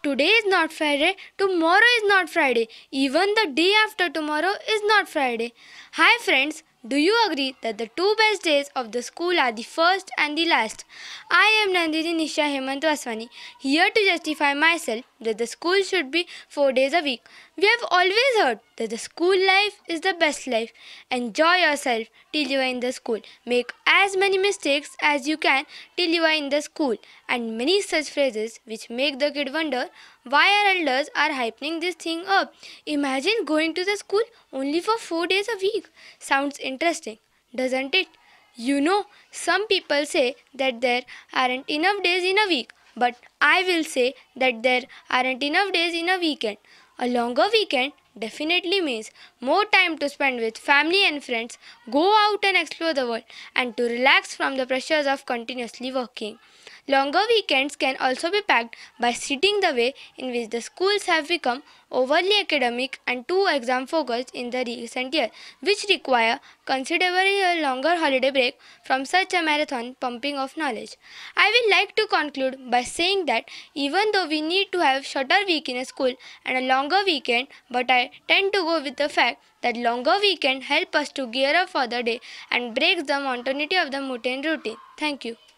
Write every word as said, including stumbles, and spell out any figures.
If today is not Friday, tomorrow is not Friday. Even the day after tomorrow is not Friday. Hi friends, do you agree that the two best days of the school are the first and the last? I am Nandini Neesha Hemant Vaswani, here to justify myself that the school should be four days a week. We have always heard that the school life is the best life. Enjoy yourself till you are in the school. Make as many mistakes as you can till you are in the school. And many such phrases which make the kid wonder why our elders are hyping this thing up. Imagine going to the school only for four days a week. Sounds interesting, doesn't it? You know, some people say that there aren't enough days in a week, but I will say that there aren't enough days in a weekend. A longer weekend definitely means more time to spend with family and friends, go out and explore the world, and to relax from the pressures of continuously working. Longer weekends can also be packed by sitting the way in which the schools have become overly academic and too exam focused in the recent year, which require considerably longer holiday break from such a marathon pumping of knowledge. I will like to conclude by saying that even though we need to have shorter week in a school and a longer weekend, but I tend to go with the fact that longer weekend help us to gear up for the day and breaks the monotony of the mundane routine. Thank you.